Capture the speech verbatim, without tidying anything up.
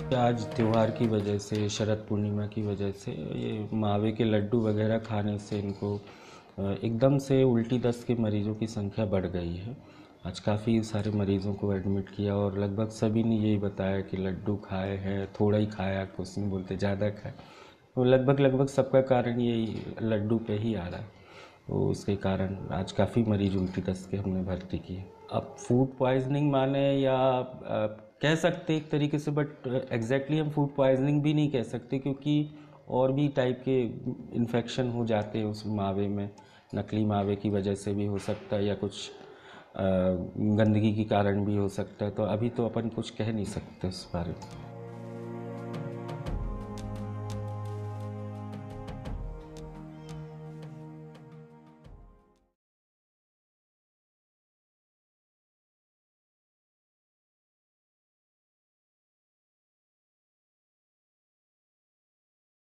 आज त्योहार की वजह से, शरद पूर्णिमा की वजह से ये मावे के लड्डू वगैरह खाने से इनको एकदम से उल्टी दस्त के मरीज़ों की संख्या बढ़ गई है। आज काफ़ी सारे मरीज़ों को एडमिट किया और लगभग सभी ने यही बताया कि लड्डू खाए हैं, थोड़ा ही खाया, कुछ नहीं बोलते ज़्यादा खाए। तो लगभग लगभग सबका कारण यही लड्डू पे ही आ रहा है। तो उसके कारण आज काफ़ी मरीज उल्टी दस्त के हमने भर्ती किए। अब फूड पॉइजनिंग माने या आ, कह सकते एक तरीके से, बट एग्जैक्टली हम फूड पॉइजनिंग भी नहीं कह सकते क्योंकि और भी टाइप के इन्फेक्शन हो जाते हैं उस मावे में। नकली मावे की वजह से भी हो सकता है या कुछ आ, गंदगी के कारण भी हो सकता है। तो अभी तो अपन कुछ कह नहीं सकते उस बारे में।